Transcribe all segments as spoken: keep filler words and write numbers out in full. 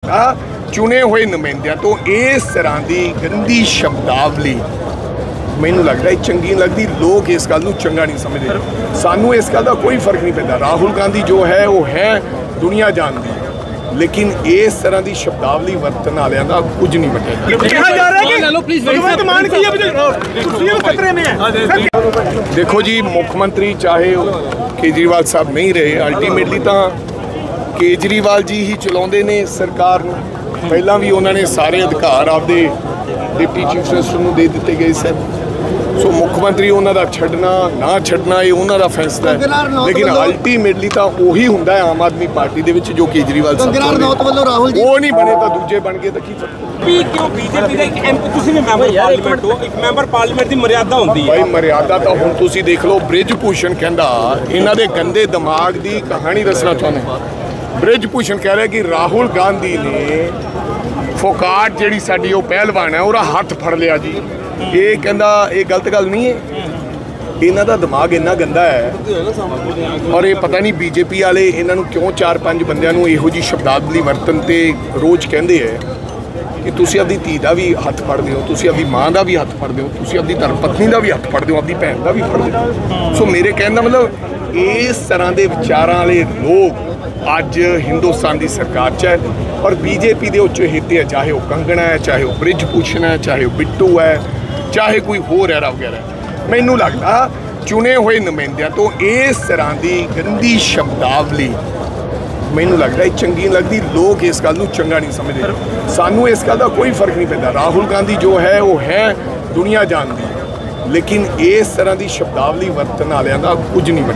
लगता चुने हुए नुमाइंदियां तो इस तरह की गंदी शब्दावली मैनू लगता चंगी नहीं लगती। लोग इस गल नूं चंगा नहीं समझते। सानू इस गल का कोई फर्क नहीं पैंदा। राहुल गांधी जो है वो है दुनिया जानती, लेकिन इस तरह की शब्दावली वरतन वालियां दा कुछ नहीं बचेगा। देखो जी, मुख्यमंत्री चाहे केजरीवाल साहब नहीं रहे, अल्टीमेटली तो केजरीवाल जी ही चलाते ने सरकार नूं। पहला भी उन्होंने सारे अधिकार आपदे डिप्टी चीफ मिनिस्टर नूं दे दिते गए सर। सो मुख्यमंत्री उन्होंने छड्डना ना छड्डना ये उन्होंना फैसला है, लेकिन अल्टीमेटली तो उही हुंदा है आम आदमी पार्टी दे विच जो केजरीवाल साहब वो नहीं बने तो दूजे बन गए तो की क्यों बीजेपी ਦਾ ਇੱਕ ਐਮਪੀ ਤੁਸੀਂ ਵੀ ਮੈਂਬਰ ਪਾਰਲੀਮੈਂਟ ਹੋ, ਇੱਕ ਮੈਂਬਰ ਪਾਰਲੀਮੈਂਟ ਦੀ ਮਰਿਆਦਾ ਹੁੰਦੀ ਹੈ ਭਾਈ। ਮਰਿਆਦਾ ਤਾਂ ਹੁਣ ਤੁਸੀਂ ਦੇਖ ਲਓ, ਬ੍ਰਿਜ ਭੂਸ਼ਣ ਕਹਿੰਦਾ ਇਹਨਾਂ ਦੇ ਗੰਦੇ ਦਿਮਾਗ ਦੀ ਕਹਾਣੀ ਦੱਸਣਾ ਚਾਹੁੰਦੇ। ਬ੍ਰਿਜ ਭੂਸ਼ਣ ਕਹਿ ਰਿਹਾ ਕਿ ਰਾਹੁਲ ਗਾਂਧੀ ਨੇ ਫੋਕਾਟ ਜਿਹੜੀ ਸਾਡੀ ਉਹ ਪਹਿਲਵਾਨ ਹੈ ਉਹਦਾ ਹੱਥ ਫੜ ਲਿਆ ਜੀ। ਇਹ ਕਹਿੰਦਾ ਇਹ ਗਲਤ ਗੱਲ ਨਹੀਂ ਹੈ। ਇਹਨਾਂ ਦਾ ਦਿਮਾਗ ਇੰਨਾ ਗੰਦਾ ਹੈ ਔਰ ਇਹ ਪਤਾ ਨਹੀਂ ਬੀਜੇਪੀ ਵਾਲੇ ਇਹਨਾਂ ਨੂੰ ਕਿਉਂ ਚਾਰ ਪੰਜ ਬੰਦਿਆਂ ਨੂੰ ਇਹੋ ਜਿਹੀ ਸ਼ਬਦਾਵਲੀ ਵਰਤਨ ਤੇ ਰੋਜ਼ ਕਹਿੰਦੇ ਹੈ कि तुसी अपनी धी का भी हथ फड़ते हो, तुसी अपनी माँ का भी हथ फड़ते हो, तुसी अपनी धर्म पत्नी का भी हथ फड़ते हो, अपनी भैन का भी फड़ते हो। सो मेरे कहने का मतलब इस तरह के विचारों वाले लोग अज हिंदुस्तान की सरकार च है और बीजेपी के उच्च हिते है, चाहे वह कंगना है, चाहे वह ब्रिज भूषण है, चाहे वह बिट्टू है, चाहे कोई होर है वगैरह। मैनू लगता चुने हुए नुमाइंदियां तो इस तरह की गंदी शब्दावली मैनू लगता चंगी नहीं लगती। लोग इस गल नूं चंगा नहीं समझते। सानू इस गल का कोई फर्क नहीं पैंदा। राहुल गांधी जो है वो है दुनिया जानती, लेकिन इस तरह की शब्दावली वरतन वालियां दा कुछ नहीं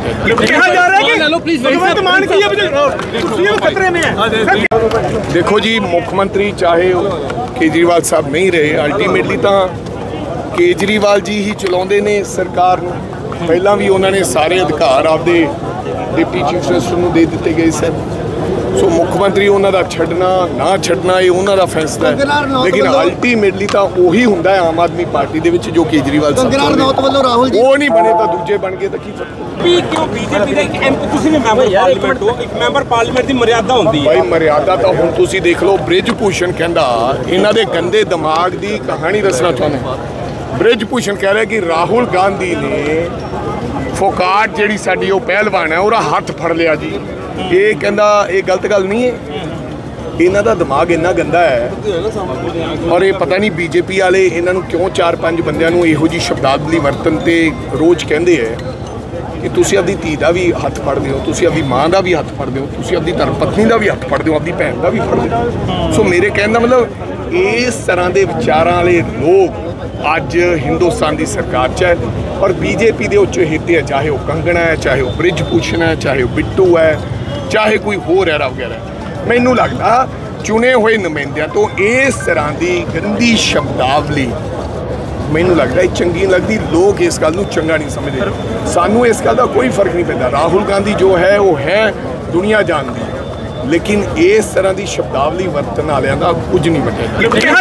बचेगा। देखो जी, मुख्यमंत्री चाहे केजरीवाल साहब नहीं रहे, अल्टीमेटली तो केजरीवाल जी ही चलाते ने सरकार नूं। पहला भी उन्होंने सारे अधिकार आपदे डिप्टी चीफ मिनिस्टर नूं दे दिते गए सर। सो मुख्यमंत्री उन्होंने छड्डना ना छड्डना ये उन्होंने फैसला है, लेकिन अल्टीमेटली तो उही हुंदा है आम आदमी पार्टी दे विच जो केजरीवाल साहब वो नहीं बने तो दूजे बन गए तो की क्यों बीजेपी ਦਾ ਇੱਕ ਐਮਪੀ ਤੁਸੀਂ ਵੀ ਮੈਂਬਰ ਪਾਰਲੀਮੈਂਟ ਹੋ, ਇੱਕ ਮੈਂਬਰ ਪਾਰਲੀਮੈਂਟ ਦੀ ਮਰਿਆਦਾ ਹੁੰਦੀ ਹੈ। ਭਾਈ ਮਰਿਆਦਾ ਤਾਂ ਹੁਣ ਤੁਸੀਂ ਦੇਖ ਲਓ, ਬ੍ਰਿਜ ਭੂਸ਼ਣ ਕਹਿੰਦਾ ਇਹਨਾਂ ਦੇ ਗੰਦੇ ਦਿਮਾਗ ਦੀ ਕਹਾਣੀ ਦੱਸਣਾ ਚਾਹੁੰਦੇ। ਬ੍ਰਿਜ ਭੂਸ਼ਣ ਕਹਿ ਰਿਹਾ ਕਿ ਰਾਹੁਲ ਗਾਂਧੀ ਨੇ ਫੋਕਾਟ ਜਿਹੜੀ ਸਾਡੀ ਉਹ ਪਹਿਲਵਾਨ ਹੈ ਉਹਦਾ ਹੱਥ ਫੜ ਲਿਆ ਜੀ। ਇਹ ਕਹਿੰਦਾ ਇਹ ਗਲਤ ਗੱਲ ਨਹੀਂ ਹੈ। ਇਹਨਾਂ ਦਾ ਦਿਮਾਗ ਇੰਨਾ ਗੰਦਾ ਹੈ ਔਰ ਇਹ ਪਤਾ ਨਹੀਂ ਬੀਜੇਪੀ ਵਾਲੇ ਇਹਨਾਂ ਨੂੰ ਕਿਉਂ ਚਾਰ ਪੰਜ ਬੰਦਿਆਂ ਨੂੰ ਇਹੋ ਜਿਹੀ ਸ਼ਬਦਾਵਲੀ ਵਰਤਨ ਤੇ ਰੋਜ਼ ਕਹਿੰਦੇ ਹੈ कि तुसी अपनी धी का भी हथ फड़ते हो, तुसी अपनी माँ का भी हथ फड़ते हो, तुसी अपनी धर्म पत्नी का भी हथ फड़ते हो, अपनी भैन का भी फड़ते हो। सो मेरे कहने का मतलब इस तरह के विचारों वाले लोग अज हिंदुस्तान की सरकार च है और बीजेपी के उच्च हिते है, चाहे वह कंगना है, चाहे वह ब्रिज भूषण है, चाहे वह बिट्टू है, चाहे कोई होर है वगैरह। मैनू लगता चुने हुए नुमाइंदियां तो इस तरह की गंदी शब्दावली मैनू लगता चंगी नहीं लगती। लोग इस गल नूं चंगा नहीं समझते। सानू इस गल का कोई फर्क नहीं पैंदा। राहुल गांधी जो है वो है दुनिया जानती, लेकिन इस तरह की शब्दावली वरतन वालियां दा कुछ नहीं बचेगा।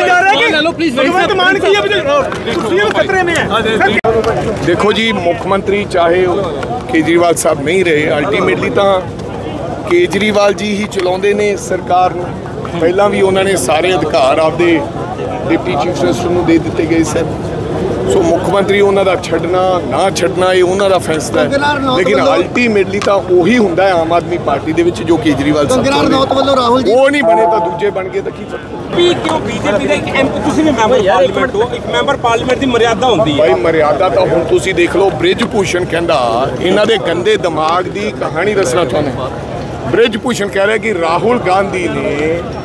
देखो जी, मुख्यमंत्री चाहे केजरीवाल साहब नहीं रहे, अल्टीमेटली तो केजरीवाल जी ही चलाते ने सरकार नूं। पहला भी उन्होंने सारे अधिकार आपदे डिप्टी चीफ मिनिस्टर नूं दे दिते गए सर। सो मुख्यमंत्री उन्होंने छड्डना ना छड्डना ये उन्होंने फैसला है, लेकिन अल्टीमेटली तो उही हुंदा है आम आदमी पार्टी दे विच जो केजरीवाल साहब वो नहीं बने तो दूजे बन गए तो की क्यों बीजेपी ਦਾ ਇੱਕ ਐਮਪੀ ਤੁਸੀਂ ਵੀ ਮੈਂਬਰ ਪਾਰਲੀਮੈਂਟ ਹੋ, ਇੱਕ ਮੈਂबर ਪਾਰਲੀਮੈਂਟ ਦੀ ਮਰਿਆਦਾ ਹੁੰਦੀ ਹੈ। ਭਾਈ ਮਰਿਆਦਾ ਤਾਂ ਹੁਣ ਤੁਸੀਂ ਦੇਖ ਲਓ, ਬ੍ਰਿਜ ਭੂਸ਼ਣ ਕਹਿੰਦਾ ਇਹਨਾਂ ਦੇ ਗੰਦੇ ਦਿਮਾਗ ਦੀ ਕਹਾਣੀ ਦੱਸਣਾ ਚਾਹੁੰਦੇ। ਬ੍ਰਿਜ ਭੂਸ਼ਣ ਕਹਿ ਰਿਹਾ ਕਿ ਰਾਹੁਲ ਗਾਂਧੀ ਨੇ